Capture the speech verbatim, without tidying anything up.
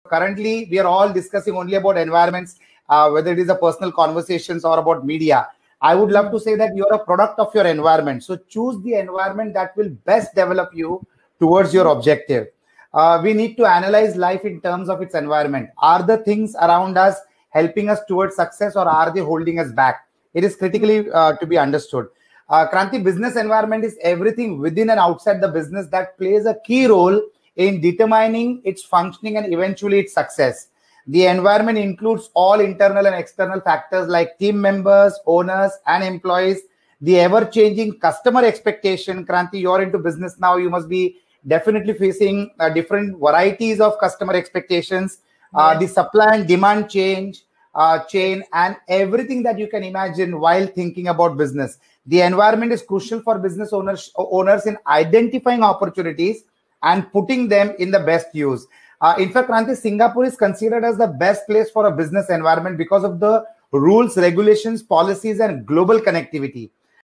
currently we are all discussing only about environments, uh, whether it is a personal conversations or about media. I would love to say that you're a product of your environment. So choose the environment that will best develop you towards your objective. Uh, we need to analyze life in terms of its environment. Are the things around us helping us towards success, or are they holding us back? It is critically uh, to be understood. Uh, Kranti, business environment is everything within and outside the business that plays a key role in determining its functioning and eventually its success. The environment includes all internal and external factors like team members, owners, and employees, the ever-changing customer expectation. Kranti, you're into business now. You must be definitely facing uh, different varieties of customer expectations, uh, yes. The supply and demand change, uh, chain, and everything that you can imagine while thinking about business. The environment is crucial for business owners, owners in identifying opportunities and putting them in the best use. Uh, in fact, Kranti, Singapore is considered as the best place for a business environment because of the rules, regulations, policies, and global connectivity.